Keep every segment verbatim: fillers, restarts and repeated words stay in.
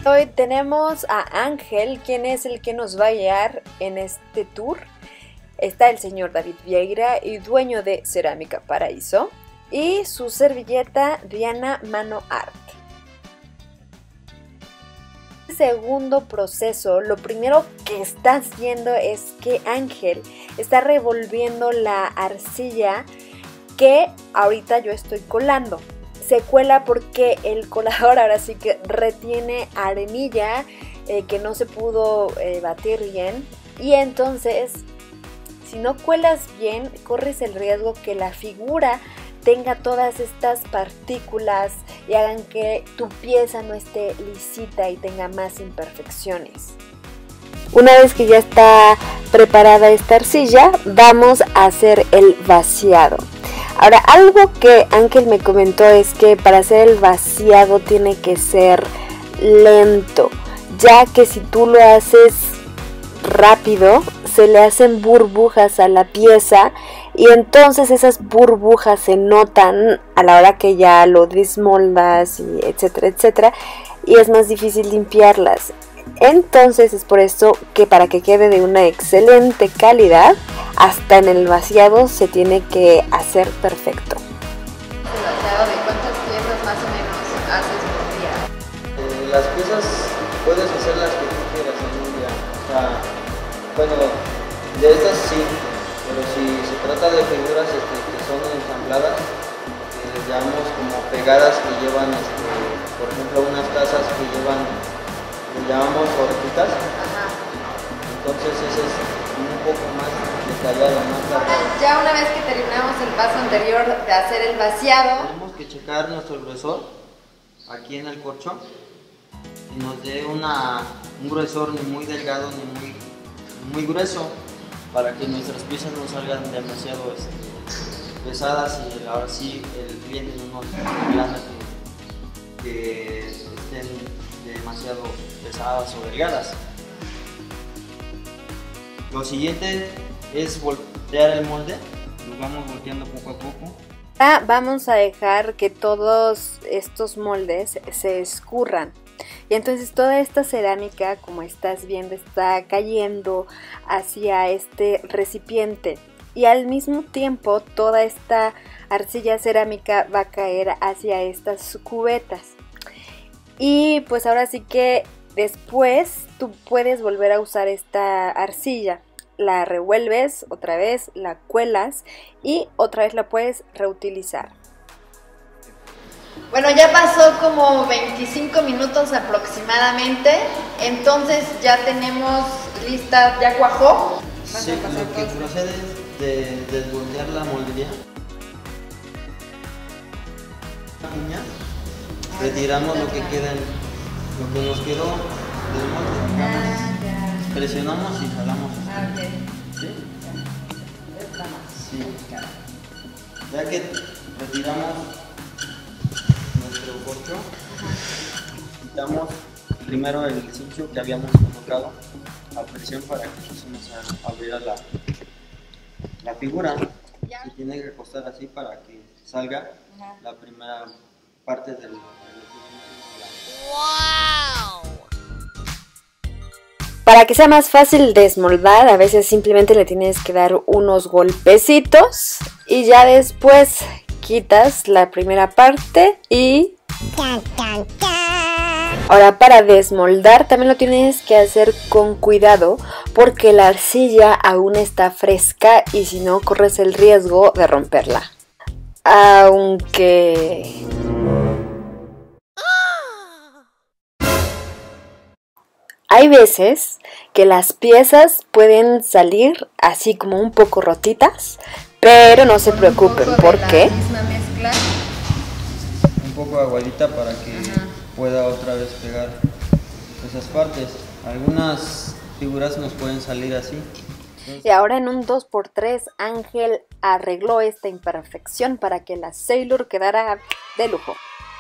Hoy tenemos a Ángel, quien es el que nos va a guiar en este tour. Está el señor David Vieira, y dueño de Cerámica Paraíso, y su servilleta Diana Mano Art. El segundo proceso, lo primero que está haciendo es que Ángel está revolviendo la arcilla que ahorita yo estoy colando. Se cuela porque el colador ahora sí que retiene arenilla eh, que no se pudo eh, batir bien, y entonces si no cuelas bien corres el riesgo que la figura tenga todas estas partículas y hagan que tu pieza no esté lisita y tenga más imperfecciones. Una vez que ya está preparada esta arcilla, vamos a hacer el vaciado. Ahora, algo que Ángel me comentó es que para hacer el vaciado tiene que ser lento, ya que si tú lo haces rápido se le hacen burbujas a la pieza, y entonces esas burbujas se notan a la hora que ya lo desmoldas, y etcétera, etcétera, y es más difícil limpiarlas. Entonces es por eso que para que quede de una excelente calidad, hasta en el vaciado se tiene que hacer perfecto. ¿El vaciado de cuántas piezas más o menos haces por día? Eh, las piezas puedes hacer las que tú quieras en un día. O sea, bueno, de estas sí, pero si se trata de figuras este, que son ensambladas, que les llamamos como pegadas, que llevan, este, por ejemplo, unas tazas que llevan, le llamamos orejitas. Entonces ese es un poco más detallado, más largo. Ya una vez que terminamos el paso anterior de hacer el vaciado, tenemos que checar nuestro gruesor aquí en el corcho, y nos dé una, un gruesor ni muy delgado ni muy, muy grueso, para que nuestras piezas no salgan demasiado este, pesadas, y ahora sí el cliente no nos reclame que, que estén demasiado pesadas o delgadas. Lo siguiente es voltear el molde, lo vamos volteando poco a poco. Ahora vamos a dejar que todos estos moldes se escurran, y entonces toda esta cerámica, como estás viendo, está cayendo hacia este recipiente, y al mismo tiempo toda esta arcilla cerámica va a caer hacia estas cubetas. Y pues ahora sí que después tú puedes volver a usar esta arcilla, la revuelves otra vez, la cuelas y otra vez la puedes reutilizar. bueno, ya pasó como veinticinco minutos aproximadamente, entonces ya tenemos lista, ya cuajó. Sí, lo que procede es de desvoltear la moldería. Retiramos lo que queda, lo que nos quedó del molde. Ah, ya. Presionamos y jalamos. Ah, ok. ¿Sí? Sí. Ya que retiramos nuestro corcho, quitamos primero el cincho que habíamos colocado a presión para que se nos abriera la, la figura. Se tiene que acostar así para que salga Ajá. la primera parte del... del ¡Wow! Para que sea más fácil desmoldar, a veces simplemente le tienes que dar unos golpecitos y ya después quitas la primera parte y... Ahora, para desmoldar también lo tienes que hacer con cuidado, porque la arcilla aún está fresca y si no corres el riesgo de romperla. Aunque... hay veces que las piezas pueden salir así como un poco rotitas, pero no se preocupen, ¿por qué? Misma mezcla. Un poco aguadita para que Ajá. pueda otra vez pegar esas partes. Algunas figuras nos pueden salir así. Y ahora en un dos por tres Ángel arregló esta imperfección para que la Sailor quedara de lujo.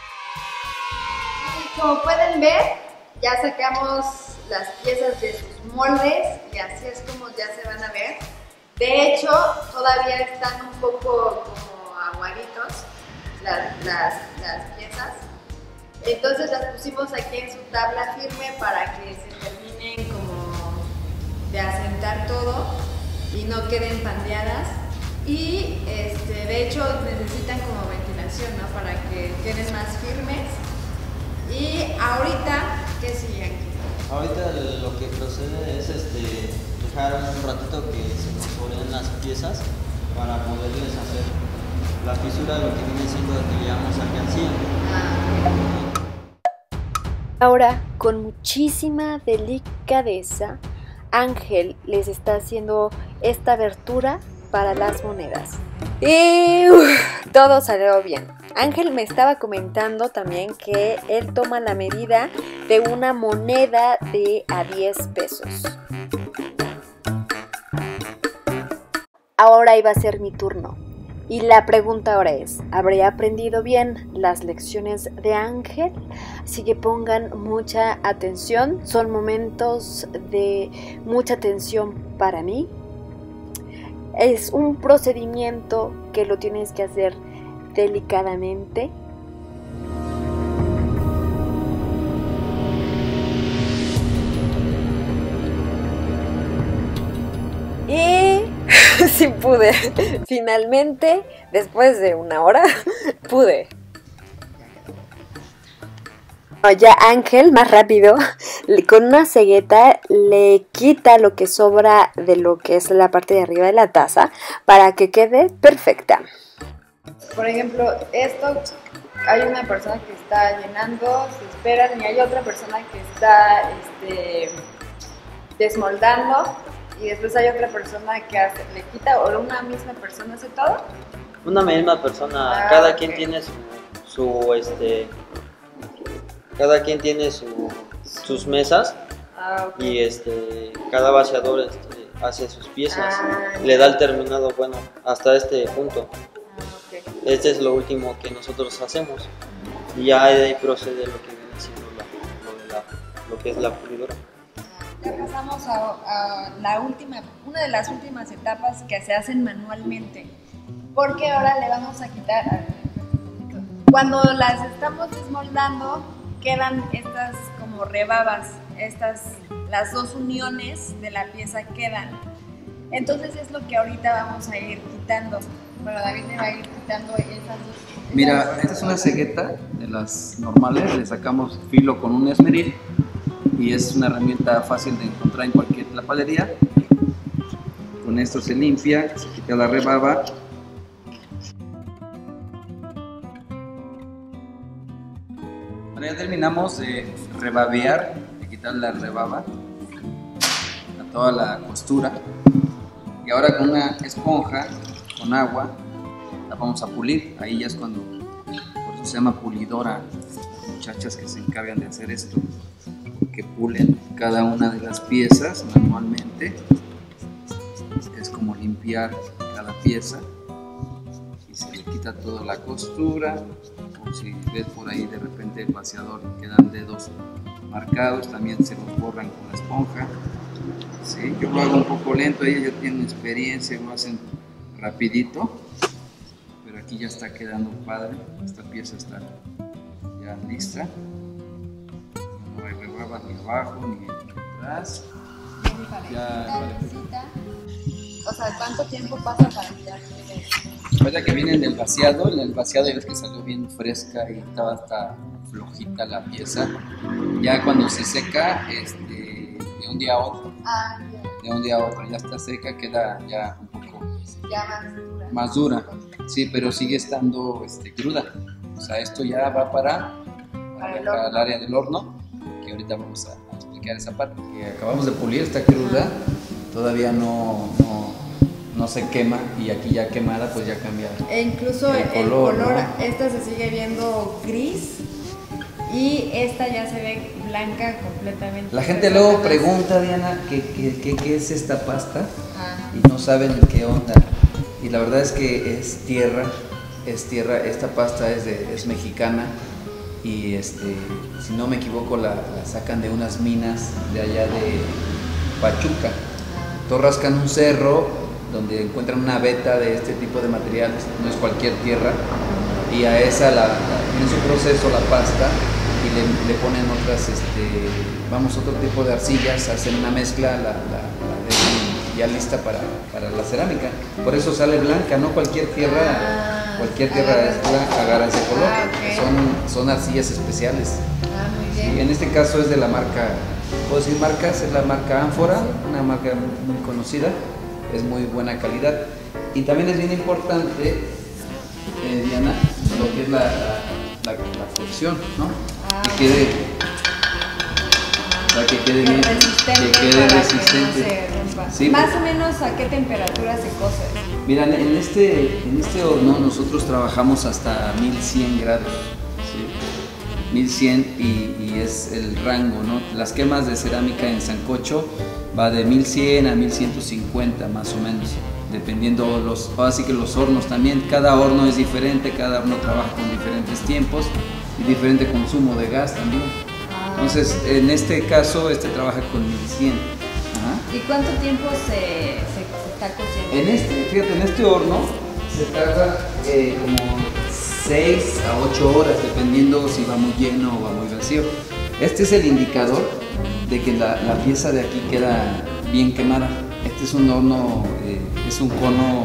Como pueden ver, ya sacamos las piezas de sus moldes y así es como ya se van a ver. De hecho, todavía están un poco como aguaditos las, las, las piezas, Entonces las pusimos aquí en su tabla firme para que se terminen como de asentar todo y no queden pandeadas. Y este, de hecho necesitan como ventilación, ¿no? Para que queden más firmes. Y ahorita, ¿qué sigue? Ahorita lo que procede es este, dejar un ratito que se incorporen las piezas para poderles hacer la fisura, lo que viene siendo lo que llamamos alcancía. Ahora, con muchísima delicadeza, Ángel les está haciendo esta abertura para las monedas. Y uf, todo salió bien. Ángel me estaba comentando también que él toma la medida de una moneda de a diez pesos. Ahora iba a ser mi turno. Y la pregunta ahora es, ¿habré aprendido bien las lecciones de Ángel? Así que pongan mucha atención. Son momentos de mucha atención para mí. Es un procedimiento que lo tienes que hacer delicadamente. Y sí pude. Finalmente, después de una hora, pude. Ya Ángel, más rápido, con una cegueta le quita lo que sobra de lo que es la parte de arriba de la taza para que quede perfecta. Por ejemplo, esto, hay una persona que está llenando, se esperan, y hay otra persona que está este, desmoldando, y después hay otra persona que hace, le quita, o una misma persona hace todo. Una misma persona, Ah, cada ok. quien tiene su, su este, cada quien tiene su, sus mesas Ah, ok. y este, cada vaciador este, hace sus piezas, Ah, le da el terminado bueno hasta este punto. Ah, ok. Este es lo último que nosotros hacemos y ya de ahí procede lo que viene siendo la, lo, de la, lo que es la pulidora. Ya pasamos a, a la última, una de las últimas etapas que se hacen manualmente, porque ahora le vamos a quitar, a ver, cuando las estamos desmoldando, quedan estas como rebabas, estas, las dos uniones de la pieza quedan. Entonces es lo que ahorita vamos a ir quitando. Bueno, David me va a ir quitando esas dos. Mira, esas- esta es una cegueta de las normales, le sacamos filo con un esmeril y es una herramienta fácil de encontrar en cualquier lapalería. Con esto se limpia, se quita la rebaba. Bueno, ya terminamos de rebabear, de quitar la rebaba a toda la costura. Y ahora con una esponja, con agua, la vamos a pulir. Ahí ya es cuando, por eso se llama pulidora, las muchachas que se encargan de hacer esto, que pulen cada una de las piezas manualmente. Es como limpiar cada pieza y se le quita toda la costura. O si ves por ahí de repente el vaciador quedan dedos marcados, también se los borran con la esponja. Sí, yo lo hago un poco lento, ellos ya tienen experiencia, lo hacen rapidito, pero aquí ya está quedando padre, esta pieza está ya lista, no hay rebaba ni abajo ni atrás. Bien parejita, Ya, lisita. O sea, ¿cuánto tiempo pasa para que ya quede? Ahorita que vienen del vaciado, en el vaciado ya ves que salió bien fresca y estaba hasta flojita la pieza, ya cuando se seca, este, de un día a otro, Ah, ya, de un día a otro ya está seca, queda ya un poco ya más dura. más dura, sí, pero sigue estando este, cruda. O sea, esto ya va para, Para el para el horno. área del horno, que ahorita vamos a, a explicar esa parte. Que acabamos de pulir, está cruda, todavía no, no, no se quema, y aquí ya quemada pues ya cambia. E incluso El el color, color, ¿no? esta se sigue viendo gris y esta ya se ve blanca completamente. La gente luego pregunta, Diana, ¿qué, qué, qué, qué es esta pasta? Ah, Y no saben qué onda. Y la verdad es que es tierra, es tierra, esta pasta es, de, es mexicana y este, si no me equivoco la, la sacan de unas minas de allá de Pachuca. Torrascan un cerro donde encuentran una veta de este tipo de materiales, no es cualquier tierra, y a esa la, la- tiene su proceso la pasta y le, le ponen otras, este, vamos, otro tipo de arcillas, hacen una mezcla, la, la, la dejan ya lista para, para la cerámica. Por eso sale blanca, no cualquier tierra, Ah, cualquier tierra agarra- es blanca, agarra ese color. Ah, ok. Son, son arcillas especiales. Ah, muy Y bien. en este caso es de la marca, puedo decir marcas, es la marca Ánfora, una marca muy, muy conocida, es muy buena calidad. Y también es bien importante, eh, Diana, lo que es la, la, la, la cocción, ¿no? Ah, que quede, para que quede Que bien, resistente que quede para resistente. que no se rompa. Sí, Más porque- o menos a qué temperatura se cose. Mira, en este, en este horno nosotros trabajamos hasta mil cien grados, ¿sí? mil cien y, y es el rango, ¿no? Las quemas de cerámica en sancocho va de mil cien a mil ciento cincuenta más o menos, dependiendo los, así que los hornos también, cada horno es diferente, cada horno trabaja con diferentes tiempos y diferente consumo de gas también. Entonces, en este caso, este trabaja con mil cien. Ajá. ¿Y cuánto tiempo se, se, se está cociendo? En este, fíjate, en este horno se tarda eh, como seis a ocho horas, dependiendo si va muy lleno o va muy vacío. Este es el indicador de que la, la pieza de aquí queda bien quemada. Este es un horno, eh, es un cono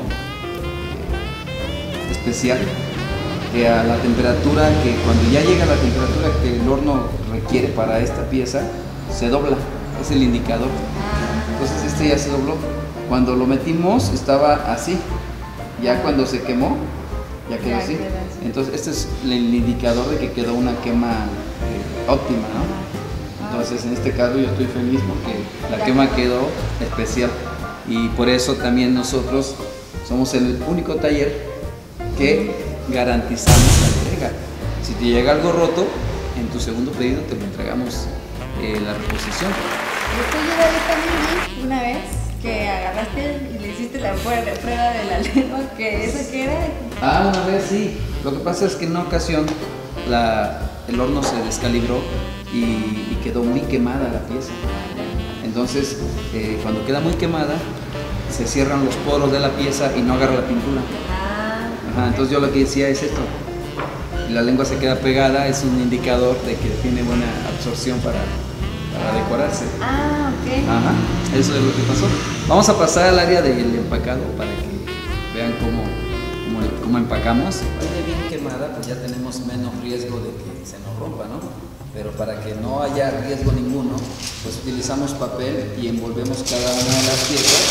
eh, especial, que a la temperatura, que cuando ya llega a la temperatura que el horno requiere para esta pieza, se dobla, es el indicador. Entonces este ya se dobló. Cuando lo metimos estaba así, ya cuando se quemó, ya quedó Ya así. queda así. Entonces este es el indicador de que quedó una quema eh, óptima, ¿no? Entonces en este caso yo estoy feliz porque la Ya quema quedó. quedó especial y por eso también nosotros somos el único taller que garantizamos la entrega. Si te llega algo roto, en tu segundo pedido te lo entregamos eh, la reposición. Después yo David también vi una vez que agarraste y le hiciste la prueba prueba de la lengua, que eso que era. Ah, una vez sí. Lo que pasa es que en una ocasión la, el horno se descalibró y, y quedó muy quemada la pieza. Entonces, eh, cuando queda muy quemada, se cierran los poros de la pieza y no agarra la pintura. Ah, Ajá, entonces yo lo que decía es esto. La lengua se queda pegada, es un indicador de que tiene buena absorción para, para decorarse. ah, ok. Ajá, eso es lo que pasó. Vamos a pasar al área del empacado para que vean cómo, cómo, cómo empacamos. Cuando esté bien quemada, pues ya tenemos menos riesgo de que se nos rompa, ¿no? Pero para que no haya riesgo ninguno, pues utilizamos papel y envolvemos cada una de las piezas.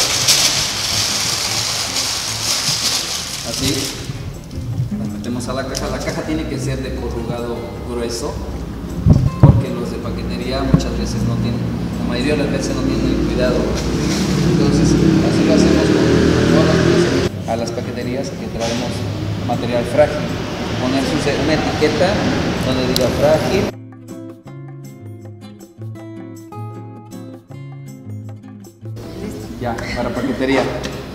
Así. Las metemos a la caja. La caja tiene que ser de corrugado grueso, porque los de paquetería muchas veces no tienen, la mayoría de las veces no tienen el cuidado. Entonces, así lo hacemos con todas las piezas. A las paqueterías que traemos material frágil, poner su- una etiqueta donde diga frágil. Ya, para paquetería.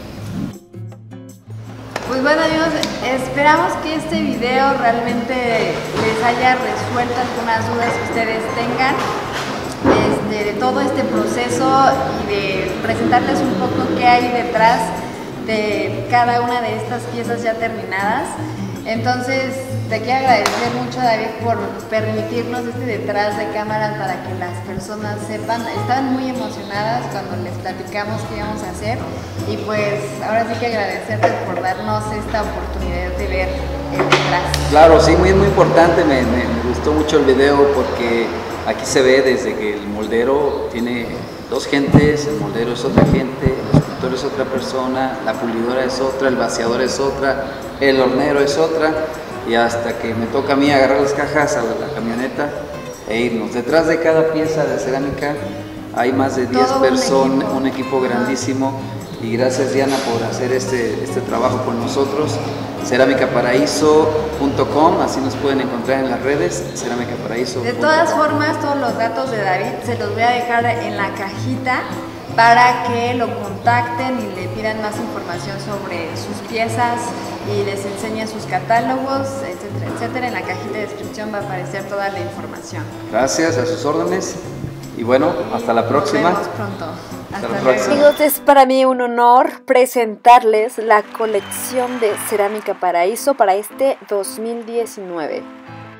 Pues bueno amigos, esperamos que este video realmente les haya resuelto algunas dudas que ustedes tengan este, de todo este proceso y de presentarles un poco qué hay detrás de cada una de estas piezas ya terminadas. Entonces te quiero agradecer mucho, David, por permitirnos este detrás de cámaras para que las personas sepan. Estaban muy emocionadas cuando les platicamos qué íbamos a hacer y pues ahora sí que agradecerte por darnos esta oportunidad de ver el detrás. Claro, sí, muy, muy importante, me, me, me gustó mucho el video porque aquí se ve desde que el moldero tiene dos gentes, el moldero es otra gente, el escultor es otra persona, la pulidora es otra, el vaciador es otra, el hornero es otra, y hasta que me toca a mí agarrar las cajas a la, la camioneta e irnos. Detrás de cada pieza de cerámica hay más de diez Todo un personas, equipo. un equipo grandísimo, y gracias Diana por hacer este, este trabajo con nosotros. cerámica paraíso punto com, así nos pueden encontrar en las redes, cerámica paraíso punto com. De todas formas, todos los datos de David se los voy a dejar en la cajita para que lo contacten y le pidan más información sobre sus piezas y les enseñen sus catálogos, etcétera, etcétera. En la cajita de descripción va a aparecer toda la información. Gracias, a sus órdenes. Y bueno, hasta la próxima. Nos vemos pronto. Hasta Hasta la luego. próxima. Amigos, es para mí un honor presentarles la colección de Cerámica Paraíso para este dos mil diecinueve.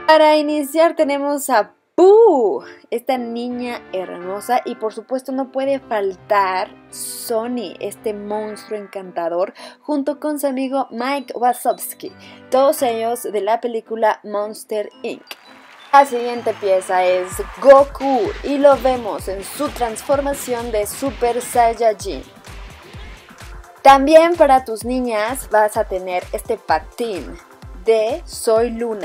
Para iniciar tenemos a Pooh, esta niña hermosa, y por supuesto no puede faltar Sonny, este monstruo encantador, junto con su amigo Mike Wazowski, todos ellos de la película Monster incorporated. La siguiente pieza es Goku y lo vemos en su transformación de Super Saiyajin. También para tus niñas vas a tener este patín de Soy Luna.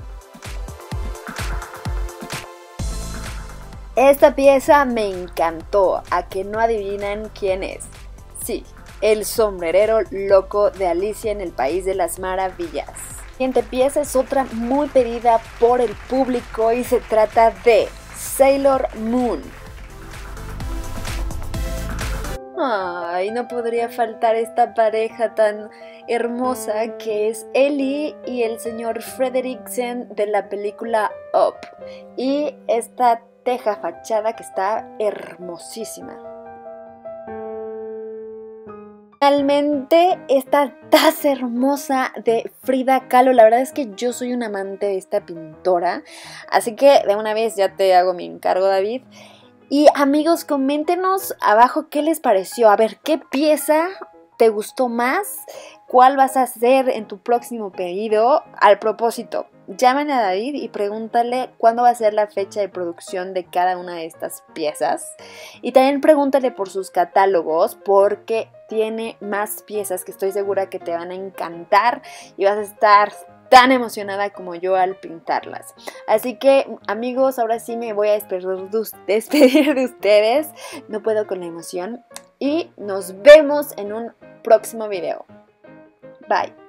Esta pieza me encantó, a que no adivinan quién es. Sí, el sombrerero loco de Alicia en el País de las Maravillas. La siguiente pieza es otra muy pedida por el público y se trata de Sailor Moon. Ay, no podría faltar esta pareja tan hermosa que es Ellie y el señor Frederiksen de la película Up. Y esta teja fachada que está hermosísima. Finalmente, esta taza hermosa de Frida Kahlo. La verdad es que yo soy un amante de esta pintora, así que de una vez ya te hago mi encargo, David. Y amigos, coméntenos abajo qué les pareció. A ver, ¿qué pieza te gustó más? ¿Cuál vas a hacer en tu próximo pedido? Al propósito, llamen a David y pregúntale cuándo va a ser la fecha de producción de cada una de estas piezas. Y también pregúntale por sus catálogos, porque tiene más piezas que estoy segura que te van a encantar y vas a estar tan emocionada como yo al pintarlas. Así que, amigos, ahora sí me voy a despedir de ustedes. No puedo con la emoción. Y nos vemos en un próximo video. Bye.